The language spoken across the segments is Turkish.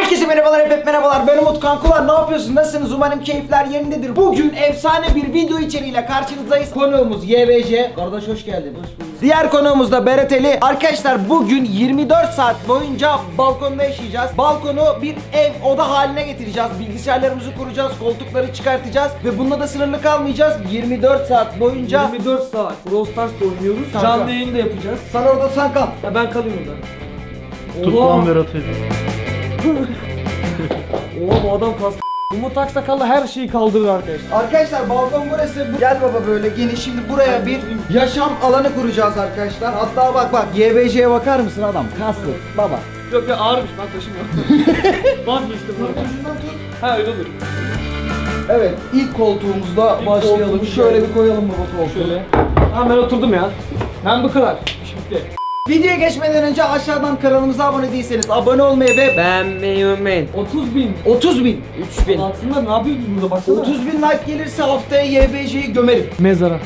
Herkese merhabalar, hep merhabalar. Ben Umut Kankular. Ne yapıyorsunuz? Nasılsınız? Umarım keyifler yerindedir. Bugün efsane bir video içeriğiyle karşınızdayız. Konuğumuz YBC. Kardeş hoş geldin. Hoş bulduk. Diğer konuğumuz da Berat Ali. Arkadaşlar bugün 24 saat boyunca balkonda yaşayacağız. Balkonu bir ev, oda haline getireceğiz. Bilgisayarlarımızı kuracağız, koltukları çıkartacağız ve bununla da sınırlı kalmayacağız. 24 saat boyunca 24 saat Brawl Stars'ta oynuyoruz. Sen Canlı kal. yayını da yapacağız. sen orada sen kal. Ya ben kalayım orada. Tut lan Berat Ali. Oha bu adam kastı. Umut Aksakallı her şeyi kaldırır arkadaşlar. Arkadaşlar balkon burası. Gel baba böyle geniş. Şimdi buraya bir yaşam alanı kuracağız arkadaşlar. Hatta bak YBC'ye bakar mısın adam? Kaslı baba. Yok ya ağırmış ben taşımıyorum. Vazgeçtim bunu. Ha öyle olur. Evet, ilk koltuğumuzda başlayalım. koltuğumuz Şöyle geldi. bir koyalım baba koltuğu. Şöyle. Ha ben oturdum ya. Ben bu kadar. İş bitti. Videoya geçmeden önce aşağıdan kanalımıza abone değilseniz abone olmayı ve Beğenmeyi unutmayın. 30.000. 30.000 3000. Aslında ne yapıyoruz biz burada baksana. 30.000 like gelirse haftaya YBC'yi gömerim. Mezara.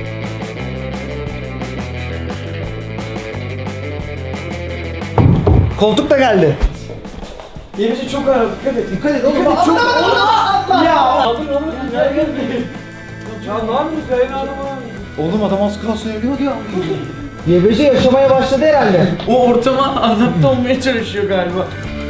Koltuk da geldi. YBC çok ağır dikkat et. Dikkat et oğlum. Çok atla. Ya. Alın. Gel gel. Ya ne yapıyorsun ya yine adamı? Oğlum adam az kalsın ölüyordu ya. YBC yaşamaya başladı herhalde. O ortama adapte olmaya çalışıyor galiba.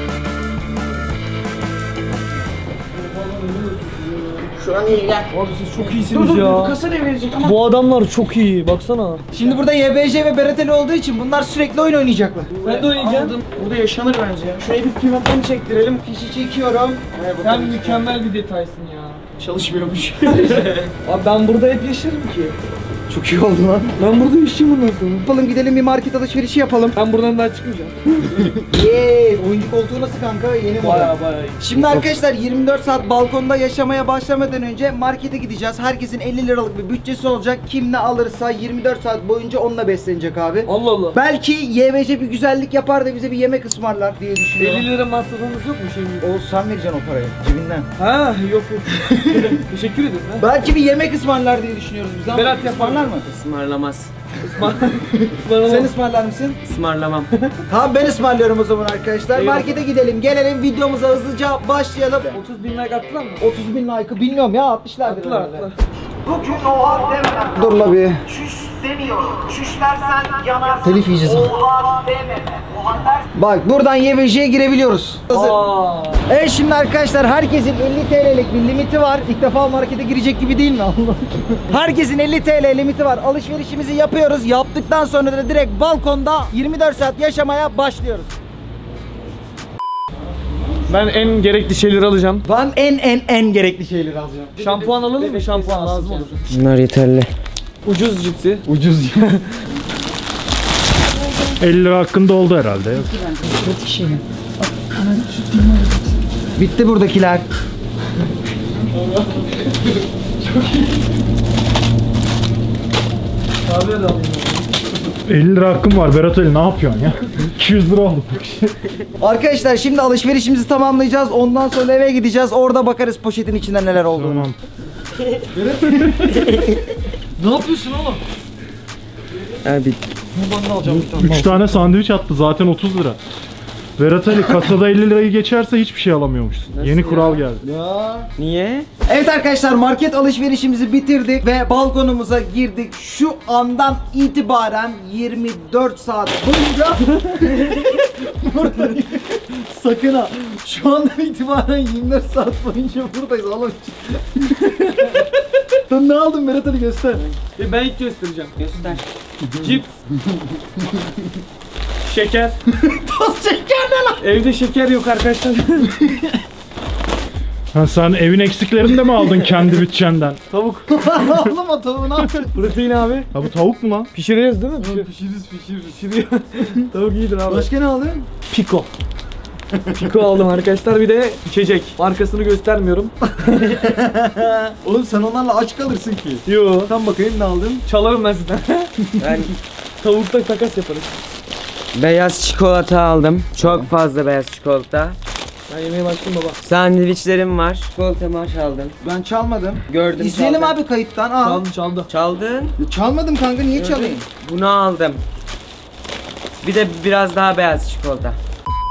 Şu an iyi gel. Abi siz çok iyisiniz ya. Kasa ne verecek ama? Bu adamlar çok iyi baksana. Şimdi burada YBC ve Berat Ali olduğu için bunlar sürekli oyun oynayacaklar. Ben de oynayacağım. Aldım. Burada yaşanır bence ya. Şuraya bir pimapen çektirelim. Fişi çekiyorum. Sen mükemmel bir detaysın ya. Çalışmıyormuş. Abi ben burada hep yaşarım ki. Çok iyi oldu lan. Ben burada yaşayayım bundan sonra. Yapalım gidelim bir market alışverişi yapalım. Ben buradan daha çıkmayacağım. Yeee. Oyuncu koltuğu nasıl kanka? Yeni mi? Bayağı iyi. Şimdi arkadaşlar 24 saat balkonda yaşamaya başlamadan önce markete gideceğiz. Herkesin 50 liralık bir bütçesi olacak. Kim ne alırsa 24 saat boyunca onunla beslenecek abi. Allah Allah. Belki YBC bir güzellik yapar da bize bir yemek ısmarlar diye düşünüyorum. 50 lira masrafımız yok mu şimdi? O sen vereceksin o parayı cebinden. Ha yok. Teşekkür ederim. Ha. Belki bir yemek ısmarlar diye düşünüyoruz biz ama Berat yapar. ısmarlar mı? Ismarlamaz. Sen ısmarlar mısın? Ismarlamam. Tamam ben ısmarlıyorum o zaman arkadaşlar. Eyvallah. Markete gidelim gelelim videomuza hızlıca başlayalım. 30.000 like attılar mı? 30.000 like'ı bilmiyorum ya 60'lardır Attılar herhalde. attılar. Bugün oha demeden. Dur la bir. Şüş demiyorum. Şüşlersen yanarsın. Telif yiyeceğiz. Oha deme. Oha dersin. Bak buradan YBC'ye girebiliyoruz. Hazır. Aa. Evet şimdi arkadaşlar herkesin 50 TL'lik bir limiti var. İlk defa markete girecek gibi değil mi? Allah. Herkesin 50 TL limiti var. Alışverişimizi yapıyoruz. Yaptıktan sonra da direkt balkonda 24 saat yaşamaya başlıyoruz. Ben en gerekli şeyleri alacağım. Ben en gerekli şeyleri alacağım. Şampuan alalım mı? Şampuan lazım olur. Bunlar yeterli. Ucuz cipsi. Ucuz. 50 lira hakkında oldu herhalde. Bitti buradakiler. 50 lira hakkım var Berat Ali, ne yapıyorsun ya? 200 lira oldu. Arkadaşlar şimdi alışverişimizi tamamlayacağız. Ondan sonra eve gideceğiz. Orada bakarız poşetin içinde neler olduğunu. Tamam. Ne yapıyorsun oğlum? Abi 3 tane sandviç attı zaten 30 lira. Berat Ali kasada 50 lirayı geçerse hiçbir şey alamıyormuşsun. Yeni kural geldi. Ya. niye? Evet arkadaşlar market alışverişimizi bitirdik ve balkonumuza girdik. Şu andan itibaren 24 saat boyunca buradayız. Sakın ha. Şu andan itibaren 24 saat boyunca buradayız oğlum. Sen ne aldın Berat Ali göster. Ben ilk göstereceğim. Göster. Cips. Şeker. Toz şeker ne lan? Evde şeker yok arkadaşlar. Ha, sen evin eksiklerini de mi aldın kendi bütçenden? Tavuk. Oğlum o tavuğu ne yaptın? Protein abi. Ha bu tavuk mu lan? Pişireceğiz değil mi? Pişiriyor. Tavuk iyidir abi. Başka ne aldın? Pico. Pico aldım arkadaşlar, bir de içecek. Markasını göstermiyorum. Oğlum sen onlarla aç kalırsın ki. Yo. Tam bakayım ne aldın? Çalarım ben sizden. Ben Tavukta takas yaparız. beyaz çikolata aldım. Çok fazla beyaz çikolata. Ben yemeğe başlayayım baba. Sandviçlerim var. Çikolata marş aldım. Ben çalmadım. Gördüm. İzleyelim çaldım. abi kayıttan al. Çaldı. Çaldın. Çalmadım kanka niye çalayım? Bunu aldım. Bir de biraz daha beyaz çikolata.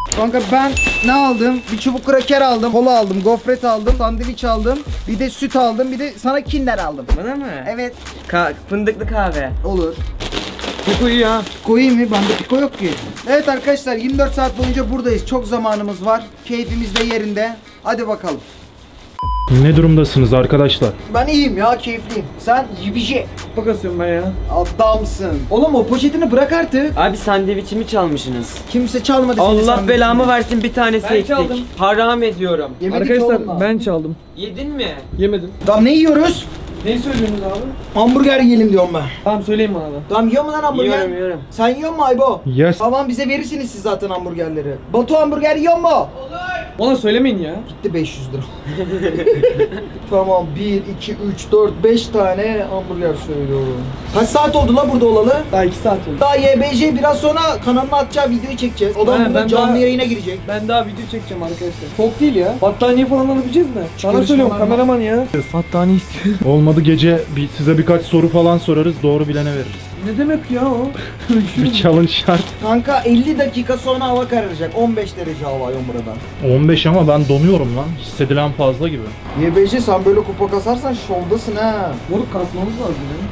Kanka ben ne aldım? Bir çubuk kraker aldım, kola aldım, gofret aldım, sandviç aldım, bir de süt aldım, bir de sana Kinder aldım. Bana mı? Evet. Fındıklı kahve. Olur. Piko iyi ha. Koyayım mı? Bende piko yok ki. Evet arkadaşlar 24 saat boyunca buradayız. Çok zamanımız var. Keyfimiz de yerinde. Hadi bakalım. Ne durumdasınız arkadaşlar? Ben iyiyim ya, keyifliyim. Sen yibici Kupa kasıyorum ben ya. adamsın. Oğlum o poşetini bırak artık. Abi sandviçimi çalmışsınız. Kimse çalmadı seni Allah sandviçini. belamı versin, bir tanesi Ben eksik. çaldım. Haram ediyorum. Yemedik oğlum Arkadaşlar lan. ben çaldım. Yedin mi? Yemedim. Tamam ne yiyoruz? Neyi söylüyorsunuz abi? Hamburger yiyelim diyorum ben. Tamam söyleyin bana da. Tamam yiyor mu lan hamburger? Yiyorum. Sen yiyor mu Aybo? Yes. Tamam bize verirsiniz siz zaten hamburgerleri. Batu hamburger yiyor mu? Bana söylemeyin ya. Gitti 500 lira. Tamam 1, 2, 3, 4, 5 tane hamburger söylüyorum. Kaç saat oldu la burada olalı? Daha 2 saat oldu. Daha YBC biraz sonra kanalına atacağı videoyu çekeceğiz. O da Aynen, burada ben canlı daha- yayına girecek. Ben daha video çekeceğim arkadaşlar. Çok değil ya. Battaniye falan alabileceğiz mi? Sana Çıkarış söylüyorum falan kameraman ya. Battaniye istiyorum. Olmadı gece size birkaç soru falan sorarız. Doğru bilene veririz. Ne demek ya o? Bir challenge şart. Kanka 50 dakika sonra hava kararacak. 15 derece hava Yomra'dan. 15 ama ben donuyorum lan. Hissedilen fazla gibi. YBC sen böyle kupa kasarsan şovdasın ha. Moruk kasmamız lazım ya.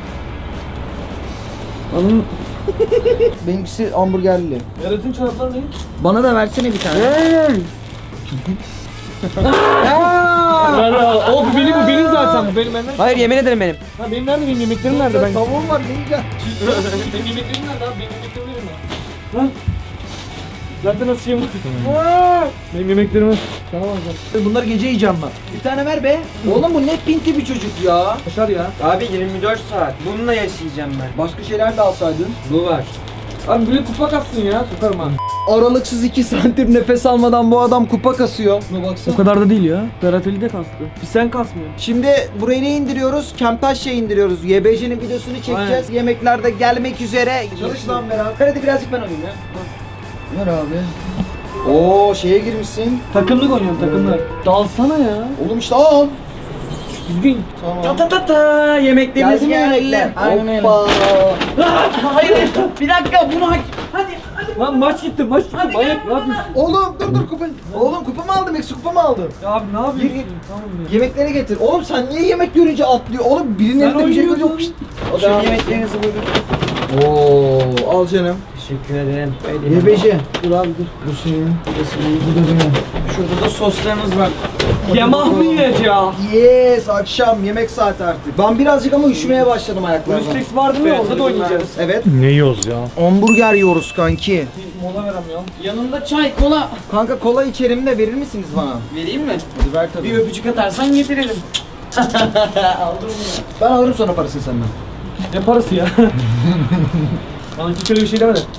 Anın Benimkisi hamburgerli. Berat'ın çorapları ne? Bana da versene bir tane. O bu benim zaten bu benim benden. Hayır, yemin ederim benim. Ha benim nerede, benim yemeklerim nerede ben? Tavuğum var ne güzel. Benim yemeklerim nerede abi? Benim yemeklerim nerede? Lan. Zaten nasıl yiyeyim? Benim yemeklerimi tamam hocam. Bunları gece yiyeceğim ben. Bir tane ver be. Oğlum bu ne pinti bir çocuk ya. Başar ya. Abi 24 saat. Bununla yaşayacağım ben. Başka şeyler de alsaydın. Bu var. Abi böyle kupa katsın ya, sokarım ha. Aralıksız 2 santim nefes almadan bu adam kupa kasıyor. Buna baksana. O kadar da değil ya. Berat Ali de kastı. Bir sen kasmıyorsun. Şimdi buraya ne indiriyoruz? Kemtaşya indiriyoruz. YBC'nin videosunu çekeceğiz. Aynen. Yemekler de gelmek üzere. Çalış lan beraber. Hadi birazcık ben alayım ya. Ver abi. Oo şeye girmişsin. Takımlık oynuyorum, takımlık. Dalsana ya. Oğlum işte al. Düzgün. Tamam. Ta yemeklerimiz Geldi mi geldi. yemekler? Aynen öyle. Hoppa. Hayır, bir dakika bunu Lan maç gitti, maç gitti. Manyak ne yapıyorsun? Oğlum dur kupa. Oğlum kupa mı aldın? Eksi kupa mı aldın? Ya abi ne yapıyorsun? Gir. Tamam ya. Yemekleri getir. Oğlum sen niye yemek görünce atlıyor? Oğlum birinin Sen elinde bir şey oynuyordun. yok. Şşt. O Şu da yemeklerinizi buyurun. Oo, al canım. Teşekkür ederim. YBC. Dur abi dur. Bu senin. Bu da benim. Şurada da soslarımız var. Yamah mı yiyeceğiz? Yes, akşam yemek saati artık. Ben birazcık ama üşümeye başladım ayaklarımdan. Bruce Lex vardı mı? Orada da oynayacağız. Evet. Ne yiyoruz ya? Hamburger yiyoruz kanki. Bir mola verem ya. Yanında çay, kola. Kanka kola içerim de verir misiniz bana? Vereyim mi? Hadi ver tabii. Bir öpücük atarsan getirelim. Ben alırım sonra parasını senden. Ne parası ya? Bana hiç öyle bir şey demedi.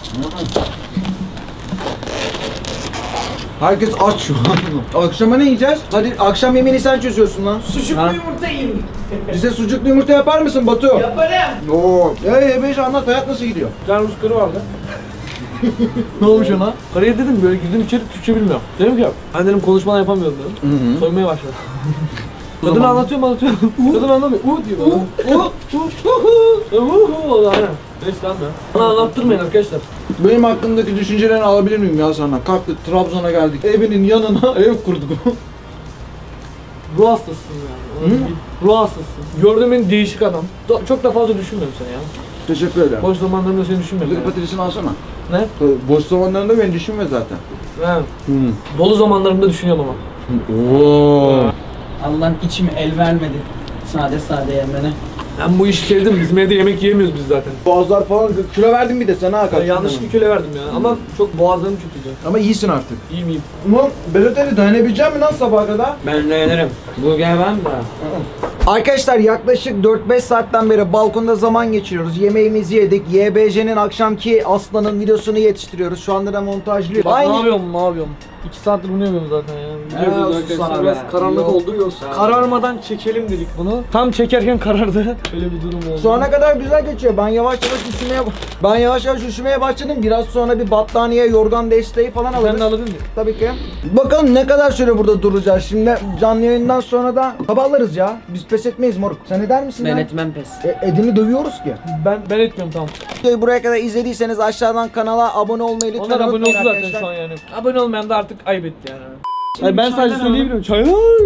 Herkes aç şu an. Akşama ne yiyeceğiz? Hadi akşam yemeğini sen çözüyorsun lan. Sucuklu yumurta yiyin. Bize sucuklu yumurta yapar mısın Batu? Yaparım. Oo. Beş anlat hayat nasıl gidiyor? Bir tane Rus karı vardı. Ne olmuş ona? Karıya dedim böyle girdim içeri Türkçe bilmiyorum. Dedim ki ben dedim konuşmadan yapamıyorum dedim. Hı. Soymaya başladı. Kadın anlatıyorum. Kadın anlamıyor. Diyor bana. Aynen. Neyse lan be. Bana anlattırmayın arkadaşlar. Benim hakkındaki düşüncelerini alabilir miyim ya sana? Kalktık Trabzon'a geldik. Evinin yanına ev kurduk. Ruh hastasısın yani. Ruh hastasısın. Gördüğüm en değişik adam. Çok da fazla düşünmüyorum seni ya. Teşekkür ederim. Boş zamanlarında seni düşünmüyorum. Buradaki patatesini alsana. Ne? Boş zamanlarında beni düşünme zaten. He. Dolu zamanlarımda düşünüyorum ama. Oo. Allah'ın içim el vermedi. Sade yemene. Ben bu işi sevdim. Bizim evde yemek yiyemiyoruz biz zaten. Boğazlar falan kilo verdin bir de sana Hakan. Yanlış bir kilo verdim ya. Ama çok boğazlarım kötüydü. Ama iyisin artık. İyiyim. Ulan Berat Ali dayanabilecek mi lan sabaha kadar? Ben dayanırım. Burger var mı daha? Arkadaşlar yaklaşık 4-5 saatten beri balkonda zaman geçiriyoruz. Yemeğimizi yedik. YBC'nin akşamki Aslan'ın videosunu yetiştiriyoruz. Şu anda da montajlıyor. Bak ne yapıyorum. 2 saattir bunu yapıyorum zaten ya. Biliyoruz arkadaşlar, biraz karanlık oldu yoksa. Kararmadan çekelim dedik bunu. Tam çekerken karardı. Öyle bir durum oldu. Şu ana kadar güzel geçiyor. Ben yavaş yavaş üşümeye başladım. Biraz sonra bir battaniye, yorgan desteği falan alırız. Sen de alırdın mı? Tabii ki. Bakalım ne kadar süre burada duracağız. Şimdi canlı yayından sonra da sabahlarız ya. Biz pes etmeyiz moruk. Sen eder misin Ben lan? etmem pes. Edin'i dövüyoruz ki. Ben etmiyorum tamam. Videoyu buraya kadar izlediyseniz aşağıdan kanala abone olmayı lütfen Onlar abone unutmayın oldu zaten arkadaşlar. şu an yani. Abone olmayan da artık ayıp etti yani. Hayır, ben sadece söyleyebiliyorum. Çaylar.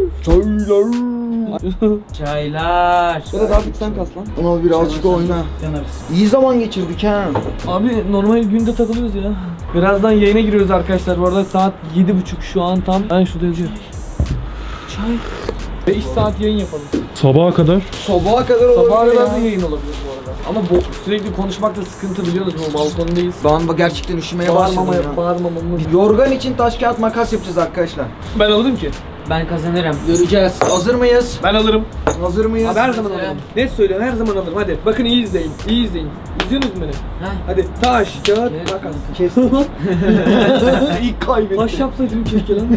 Çaylar. Biraz artık sen kas lan. Ama birazcık oyna. Yanarız. İyi zaman geçirdik ha. Abi normal günde takılıyoruz ya. Birazdan yayına giriyoruz arkadaşlar. Bu arada saat 7.30 şu an tam. Ben şurada yazıyor. Çay. 5 saat yayın yapalım. Sabaha kadar. Sabaha kadar olur Sabaha ya. kadar da yayın olabilir bu arada. Ama sürekli konuşmakta sıkıntı biliyoruz bu balkondayız. Ben gerçekten üşümeye başladım ya. Bağırmamamız. Yorgan için taş kağıt makas yapacağız arkadaşlar. Ben alırım ki. Ben kazanırım. Göreceğiz. Hazır mıyız? Ben alırım. Hazır mıyız? Abi her zaman alırım. Net söylüyorum, her zaman alırım. Hadi bakın, iyi izleyin. İyi izleyin. İzliyorsunuz mu beni? Ha? Hadi taş, kağıt, makas. Kes. İlk kaybettim. Taş yapsaydım keşke lan.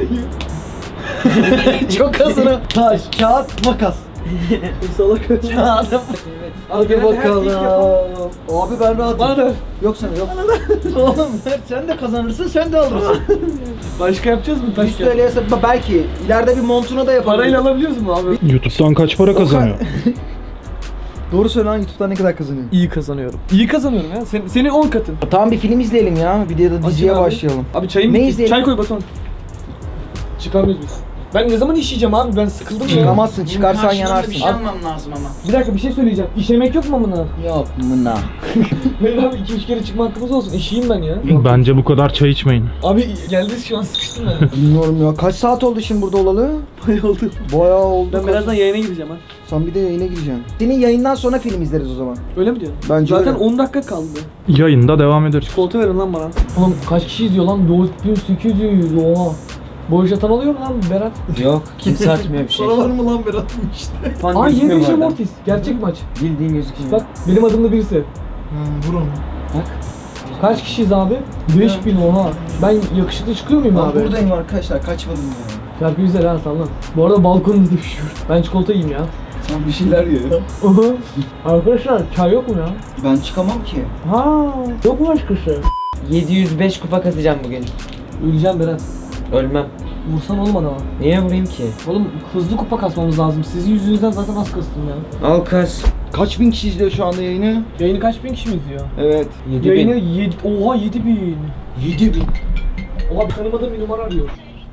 Çok hazırım. Taş, kağıt, makas. Salak. Hadi bakalım. Abi ben rahatım. Bana da. Yok sana yok. Oğlum sen de kazanırsın, sen de alırsın. Başka yapacağız mı taş 100 kağıt? TL'ye belki ileride bir montuna da yaparız. Parayla alabiliyoruz mu abi? YouTube'dan kaç para kazanıyor? Doğru söyle lan, YouTube'dan ne kadar kazanıyorsun? İyi kazanıyorum. İyi kazanıyorum ya. Senin 10 katın. Tamam bir film izleyelim ya. Videoda diziye Açın abi. başlayalım. Abi çayım Ne bitti. izleyelim? Çay koy Batuhan. Çıkamıyoruz biz. Ben ne zaman işeyeceğim abi? Ben sıkıldım ya. Çıkamazsın, çıkarsan yanarsın. Bir şey almam lazım ama. Bir dakika, bir şey söyleyeceğim. İşemek yok mu buna? Yok mına. Hayır abi, 2-3 kere çıkma hakkımız olsun. İşeyim ben ya. Bence bu kadar çay içmeyin. Abi geldi şu an, sıkıştım ben. Bilmiyorum ya. Kaç saat oldu şimdi burada olalı? Bayağı oldu. Bayağı oldu. Ben birazdan yayına gideceğim ha. Sen bir de yayına gireceksin. Senin yayından sonra film izleriz o zaman. Öyle mi diyorsun? Bence Zaten öyle. 10 dakika kaldı. Yayında devam ederiz. Çikolata verin lan bana. Oğlum kaç kişi izliyor lan? 4800, oha. Boy jatan oluyor mu lan Berat? Yok, kimse atmıyor bir şey. mı lan Berat işte? Fan Aa, gözükmüyor yeni bu şey arada. Mortis. Gerçek maç. Bildiğin gözükmüyor. Bak benim adımda birisi. Vur onu. Kaç kişiyiz abi? 5000, oha. Ben yakışıklı çıkıyor muyum Ben abi? buradayım arkadaşlar, kaçmadım ya. Şarkı güzel ha, sallan. Bu arada balkonumuzda düşüyor. Ben çikolata yiyeyim ya. Sen bir şeyler ye. Arkadaşlar çay yok mu ya? Ben çıkamam ki. Ha, yok mu başkası? 705 kupa kasacağım bugün. Öleceğim Berat. Ölmem. Vursan olmadı ama. Niye vurayım ki? Oğlum hızlı kupa kasmamız lazım. Sizin yüzünüzden zaten az kastım ya. Al kas. Kaç bin kişi izliyor şu anda yayını? Yayını kaç bin kişi mi izliyor? Evet. 7000. Yayını 7... Oha 7000. 7000. Oha, bir tanımadığım bir numara arıyor.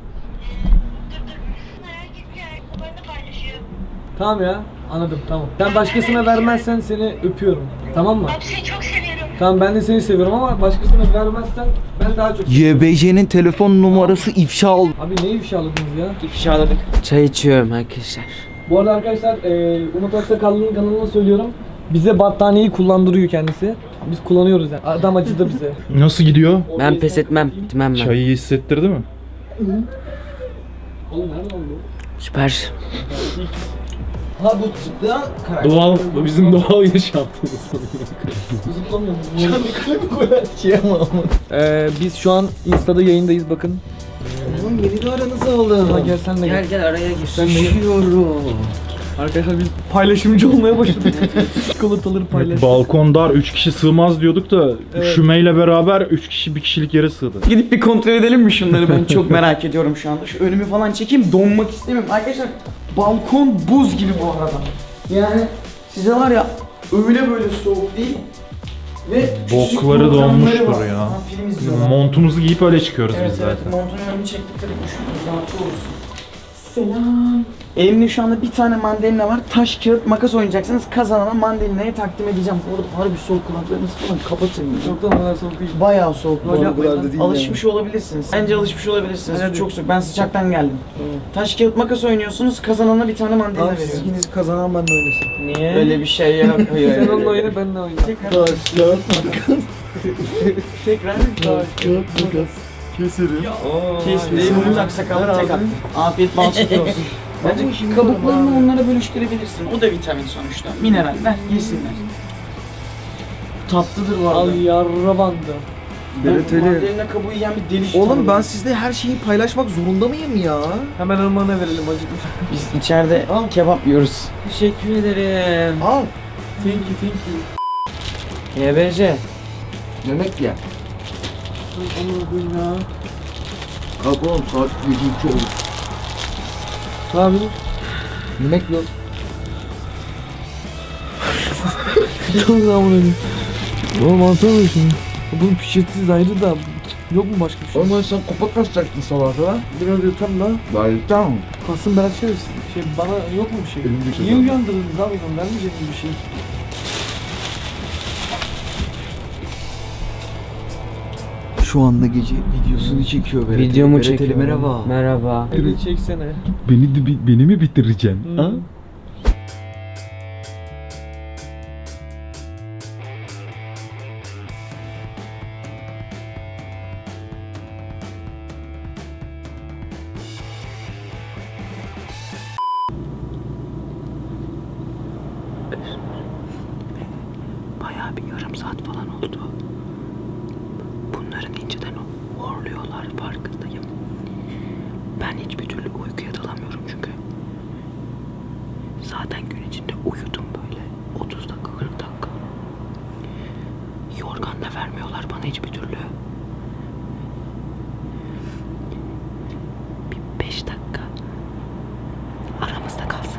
Tamam ya, anladım, tamam. Sen başkasına vermezsen seni öpüyorum. Tamam mı? Abi seni çok seviyorum. Tamam, ben de seni seviyorum ama başkasına vermezsen ben daha çok... YBJ'nin telefon numarası ifşa oldu. Abi ne ifşaladınız ya? İfşaladık. Çay içiyorum arkadaşlar. Bu arada arkadaşlar, Umut Aksakallı'nın kanalına söylüyorum. Bize battaniyeyi kullandırıyor kendisi. Biz kullanıyoruz yani. Adam acıdı bize. Nasıl gidiyor? Ben pes etmem. Bitmem ben. Çayı hissettirdi mi? Oğlum nereden oldu? Süper. Ha bu zıplayan karakter. Doğal, bizim doğal yaşantımız. Zıplamıyorum. Biz şu an Insta'da yayındayız, bakın. Oğlum yeni de aranızı aldım. Ha, gel sen de gel. Gel araya gir. Sen de gel. Arkadaşlar biz paylaşımcı olmaya başladık. Çikolataları paylaş. Balkon dar, 3 kişi sığmaz diyorduk da üşümeyle beraber 3 kişi bir kişilik yere sığdı. Gidip bir kontrol edelim mi şunları, ben çok merak ediyorum şu anda. Şu önümü falan çekeyim, donmak istemiyorum. Arkadaşlar balkon buz gibi bu arada. Yani size var ya öyle böyle soğuk değil. Ve küçücük Bokları programları donmuştur var. ya. Ha, film izliyorlar. Montumuzu giyip öyle çıkıyoruz Evet biz evet, zaten. montun önünü çektikleri üşüdünüz, rahatsız olursun. Selam. Elimde şu anda bir tane mandalina var. Taş, kağıt, makas oynayacaksınız. Kazanana mandalinayı takdim edeceğim. Orada harbi soğuk, kulaklarınızı falan kapatın. Çok da kadar soğuk değil. Bayağı soğuk. Öyle yapmayın lan. Alışmış olabilirsiniz. Bence alışmış olabilirsiniz. Çok soğuk. Ben sıcaktan geldim. Taş, kağıt, makas oynuyorsunuz. Kazanana bir tane mandalina Abi siz veriyorum. ikiniz kazanan ben de oynasın. Niye? Öyle bir şey yok. Hayır. Sen onunla oyna, ben de oyna. Tekrar. Taş, kağıt, makas. Tekrar. Taş, kağıt, makas. Keserim. Kesin. Umut Aksakallı tek attı. Afiyet bal şeker olsun. Bence kabuklarını onlara bölüştürebilirsin. O da vitamin sonuçta. Mineraller yesinler. Tatlıdır bu arada. Al yarra bandı. Berat Ali. Mandalina kabuğu yiyen bir deli. Oğlum ben sizde her şeyi paylaşmak zorunda mıyım ya? Hemen Armağan'a verelim acıkmış. Biz içeride kebap yiyoruz. Teşekkür ederim. Al. Thank you. YBC. Yemek ye. Onu koyayım ya. Kalk oğlum saat 7:02 oldu. Ne yapıyorsun? Yemek yok. Tamam bunu öyle. Oğlum mantığa mı şimdi? Bunun pişirtisiz ayrı da yok mu başka bir şey? Oğlum sen kapak kaçacaktın sabahta lan. Biraz yatar la. Ben tamam. Kalsın Berat şerefsiz. Şey bana yok mu bir şey? Benim bir şey Niye yok. uyandırdınız abi? Vermeyecek mi bir şey? Şu anda gece videosunu çekiyor Berat. Videomu Berat Ali, çekiyorum. merhaba. Merhaba. Beni çeksene. Beni mi bitireceksin? Ha? Bayağı bir yarım saat falan oldu. Bunların inceden horluyorlar, farkındayım. Ben hiçbir türlü uykuya dalamıyorum çünkü. Zaten gün içinde uyudum böyle 30 dakika 40 dakika. Yorgan da vermiyorlar bana hiçbir türlü. Bir 5 dakika aramızda kalsın.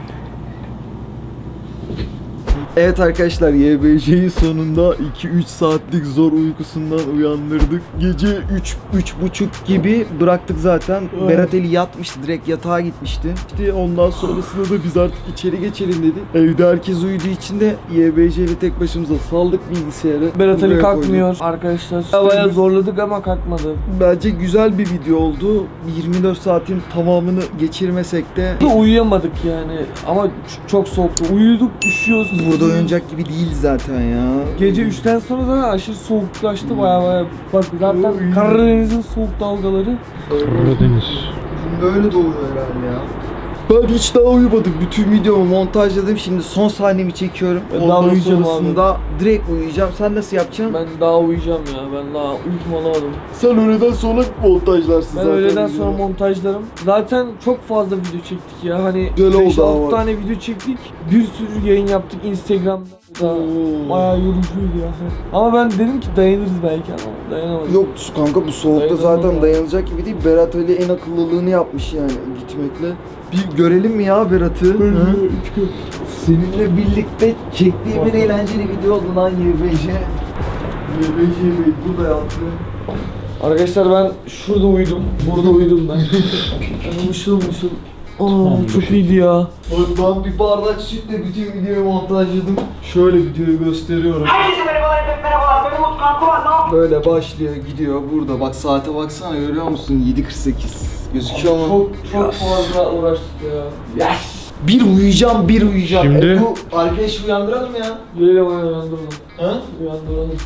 Evet arkadaşlar, YBC'yi sonunda 2-3 saatlik zor uykusundan uyandırdık. Gece 3-3.30 gibi bıraktık zaten. Berat Ali yatmıştı, direkt yatağa gitmişti. İşte ondan sonrasında da biz artık içeri geçelim dedik. Evde herkes uyuduğu için de YBC ile tek başımıza saldık bilgisayarı. Berat Ali Buraya kalkmıyor koyduk. arkadaşlar. Bayağı zorladık ama kalkmadı. Bence güzel bir video oldu. 24 saatin tamamını geçirmesek de Uyuyamadık yani ama çok soğuktu. Uyuduk, üşüyoruz. burada oynayacak gibi değil zaten ya. Gece 3'ten sonra zaten aşırı soğuklaştı baya. Bak zaten Karadeniz'in soğuk dalgaları. Karadeniz. Böyle de oluyor herhalde ya. Ben hiç daha uyumadım. Bütün videomu montajladım. Şimdi son sahnemi çekiyorum. Ben daha Ondan uyuyacağım sonrasında direkt uyuyacağım. Sen nasıl yapacaksın? Ben daha uyuyacağım ya. Ben daha uykumu alamadım. Sen öğleden sonra montajlarsın Ben zaten. öğleden videoyu. sonra montajlarım. Zaten çok fazla video çektik ya. Hani Güzel oldu ama. 5-6 tane video çektik. Bir sürü yayın yaptık Instagram'da. Oo. Bayağı yorucuydu ya. Ama ben dedim ki dayanırız belki ama dayanamadım. Yok kanka, bu soğukta Dayanamam zaten ya. dayanılacak gibi değil. Berat öyle en akıllılığını yapmış yani gitmekle. Bir görelim mi ya Berat'ı? Hı? Seninle birlikte çektiğim en eğlenceli video oldu lan YBC. YBC Bey burada yaptı. Arkadaşlar ben şurada uyudum. Burada uyudum ben. Yani mışıl mışıl. Aa, çok iyiydi ya. Ben bir bardak sütle bütün videoyu montajladım. Şöyle videoyu gösteriyorum. Herkese merhabalar efendim, merhabalar. Ben Umut Kankulan. Ne yapıyorsunuz? Böyle başlıyor gidiyor burada. Bak saate baksana, görüyor musun? 7:48 gözüküyor mu? Çok fazla uğraştık ya. Bir uyuyacağım. Şimdi- Bu arkadaşı uyandıralım ya. Leyla bana uyandıralım. Ha? Uyandıralım.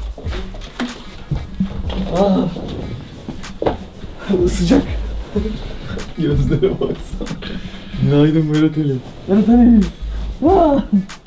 Ah. Sıcak. Gözlere baksana. Günaydın Berat Ali. Berat Ali. Ah.